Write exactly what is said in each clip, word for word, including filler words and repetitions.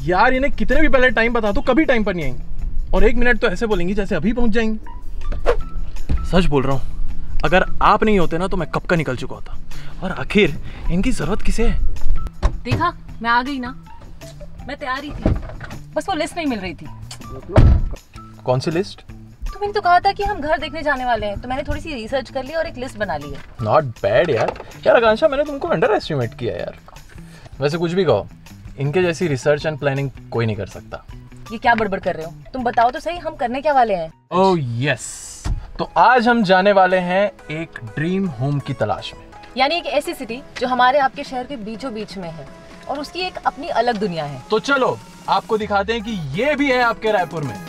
यार इन्हें कितने भी पहले टाइम बता दो कभी टाइम पर नहीं आएंगी, और एक मिनट तो ऐसे बोलेंगी जैसे अभी पहुंच जाएंगी। सच बोल रहा हूँ, अगर आप नहीं होते ना तो मैं कब का निकल चुका होता। और आखिर इनकी जरूरत किसे है? देखा, मैं आ गई ना, मैं तैयार ही थी, बस वो लिस्ट नहीं मिल रही थी। कौन सी लिस्ट? तुमने तो कहा था कि हम घर देखने जाने वाले हैं, तो मैंने थोड़ी सी रिसर्च कर ली और एक लिस्ट बना ली है। नॉट बैड यार। यार आकांक्षा, मैंने तुमको अंडर एस्टिमेट किया यार। वैसे कुछ भी कहो, इनके जैसी रिसर्च एंड प्लानिंग कोई नहीं कर सकता। ये क्या बड़बड़ कर रहे हो? तुम बताओ तो सही, हम करने क्या वाले हैं? ओह यस, तो आज हम जाने वाले हैं एक ड्रीम होम की तलाश में। यानी एक ऐसी सिटी जो हमारे आपके शहर के बीचों बीच में है और उसकी एक अपनी अलग दुनिया है। तो चलो आपको दिखाते हैं कि ये भी है आपके रायपुर में।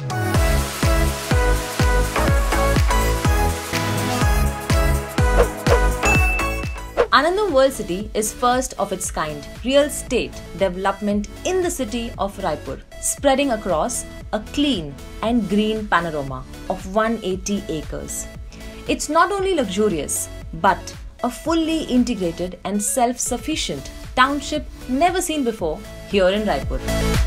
Anandam World City is first of its kind real estate development in the city of Raipur, spreading across a clean and green panorama of one hundred eighty acres. It's not only luxurious, but a fully integrated and self-sufficient township never seen before here in Raipur.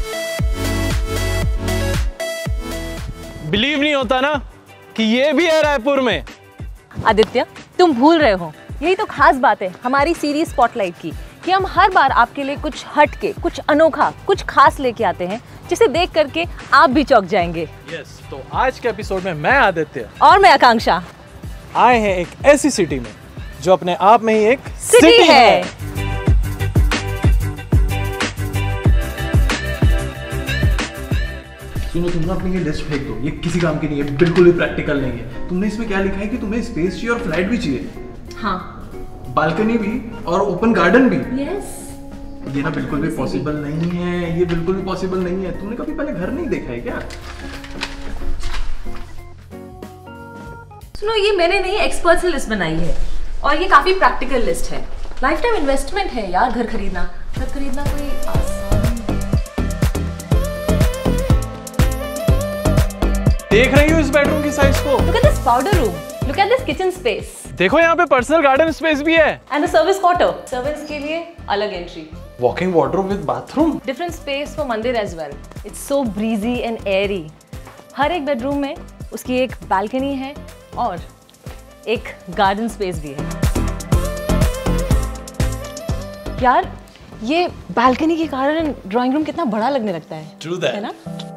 Believe नहीं होता ना कि ये भी है रायपुर में। आदित्य, तुम भूल रहे हो, यही तो खास बात है हमारी सीरीज स्पॉटलाइट की, कि हम हर बार आपके लिए कुछ हट के, कुछ अनोखा, कुछ खास लेके आते हैं, जिसे देख करके आप भी चौंक जाएंगे। यस, तो आज के एपिसोड में मैं आदित्य और मैं आकांक्षा आए हैं एक ऐसी सिटी में जो अपने आप में ही एक सिटी, सिटी है, है। सुनो, तुम ना अपनी ये लिस्ट फेंक दो, ये किसी काम की नहीं है, बिल्कुल भी प्रैक्टिकल नहीं है। तुमने इसमें क्या लिखा है कि तुम्हें स्पेस चाहिए और फ्लैट भी चाहिए। हाँ, बालकनी भी और ओपन गार्डन भी। यस। ये ना बिल्कुल भी पॉसिबल नहीं है, ये बिल्कुल भी पॉसिबल नहीं है। तुमने कभी पहले घर नहीं देखा है क्या? सुनो, ये मैंने नहीं, एक्सपर्ट से लिस्ट बनाई है और ये काफी प्रैक्टिकल लिस्ट है। लाइफ टाइम इन्वेस्टमेंट है यार घर खरीदना। घर खरीदना कोई आसान देख रही हूँ इस बेडरूम की साइज को। Look at this powder room. Look at this kitchen space. देखो यहाँ पे पर्सनल गार्डन स्पेस भी है। And a service quarter. Servants के लिए अलग entry. Walk-in wardrobe with bathroom. Different space for मंदिर as well. It's so breezy and airy. हर एक बेडरूम में उसकी एक बालकनी है और एक गार्डन स्पेस भी है। यार, ये बालकनी के कारण ड्राइंग रूम कितना बड़ा लगने लगता है। True that. है ना?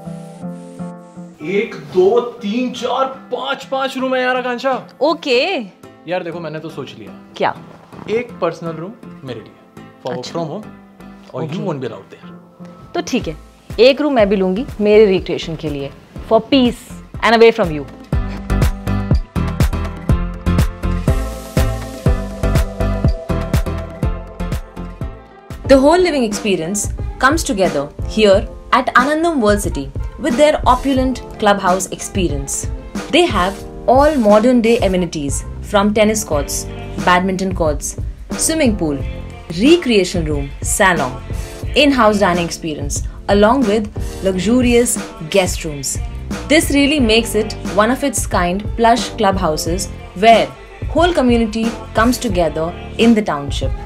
एक, दो, तीन, चार, पांच पांच रूम है यार आकांक्षा। ओके। यार देखो, मैंने तो सोच लिया। क्या? एक पर्सनल रूम मेरे लिए फॉर वर्क फ्रॉम होम, और you won't be allowed there. तो ठीक है, एक रूम मैं भी लूंगी मेरे रिक्रिएशन के लिए, for peace and away from you. The whole living experience comes together here at Anandam World City with their opulent clubhouse experience. They have all modern day amenities from tennis courts, badminton courts, swimming pool, recreation room, salon, in-house dining experience along with luxurious guest rooms. This really makes it one of its kind plush clubhouses where whole community comes together in the township.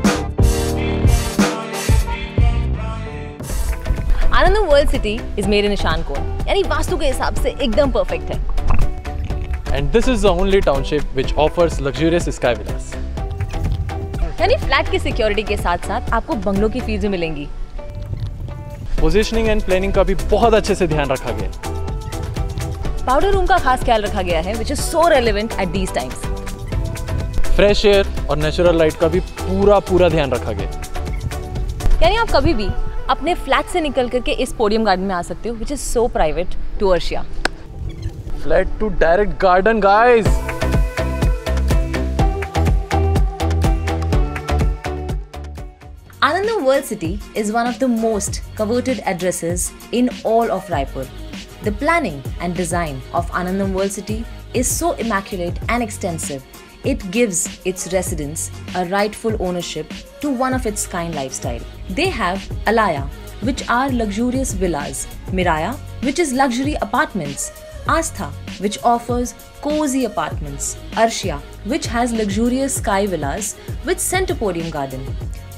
Anandam world city is मेरे निशान कोण, यानी वास्तु के हिसाब से एकदम perfect है। And this is the only township which offers luxurious sky villas. यानी फ्लैट की सिक्योरिटी के साथ साथ आपको बंगलों की फीस भी मिलेंगी। पोजीशनिंग एंड प्लानिंग का भी बहुत अच्छे से ध्यान रखा गया। पाउडर रूम का खास ख्याल रखा गया है, which is so relevant at these times. Fresh air और नेचुरल लाइट का भी पूरा पूरा ध्यान रखा गया। यानी आप कभी भी अपने फ्लैट से निकल करके इस पोडियम गार्डन में आ सकते हो, which is so private to Arshia. Flat to direct garden, guys. Anandam World City is one of the most coveted addresses in all of Raipur. The planning and design of Anandam World City is so immaculate and extensive. It gives its residents a rightful ownership to one of its kind lifestyle. They have Alaya, which are luxurious villas, Miraya, which is luxury apartments, Astha, which offers cozy apartments, Arshia, which has luxurious sky villas with center podium garden,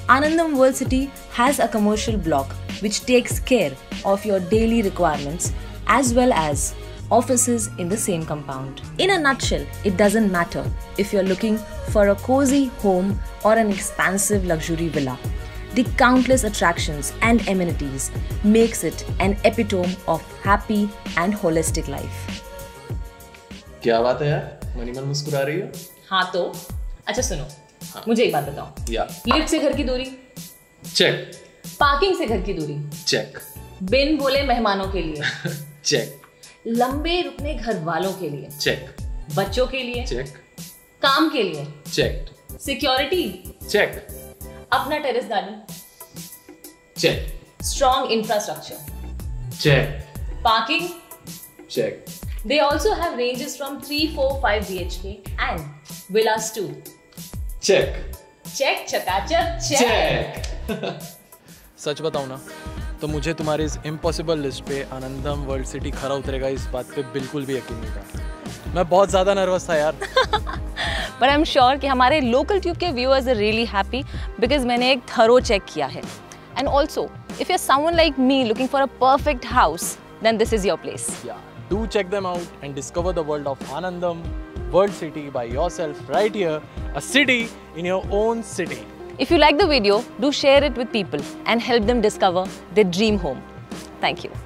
Anandam World City has a commercial block which takes care of your daily requirements as well as offices in the same compound. In a nutshell, it doesn't matter if you're looking for a cozy home or an expansive luxury villa. The countless attractions and amenities makes it an epitome of happy and holistic life. क्या बात है यार, money मन मुस्कुरा रही हो? हाँ तो अच्छा सुनो, हाँ. मुझे एक बात बताओ. या लिफ्ट से घर की दूरी चेक. पार्किंग से घर की दूरी चेक. बिन बोले मेहमानों के लिए चेक. लंबे रुकने घर वालों के लिए चेक. बच्चों के लिए चेक. काम के लिए चेक. Security check. अपना terrace garden check. Strong infrastructure check. Parking check. They also have ranges from three, four, five B H K and villas too. Check. Check, चकाचक, check. सच बताऊं ना तो मुझे तुम्हारी इस इम्पॉसिबल लिस्ट पे आनंदम वर्ल्ड सिटी खरा उतरेगा इस बात पे बिल्कुल भी यकीन नहीं था. मैं बहुत ज़्यादा नर्वस था यार. But I'm sure कि हमारे लोकल ट्यूब के viewers are really happy because मैंने एक थरो चेक किया है. And also, if you're someone like me looking for a perfect house, then this is your place. Yeah. Do check them out and discover the world of Anandam World City by yourself right here, a city in your own city. If you like the video, do share it with people and help them discover their dream home. Thank you.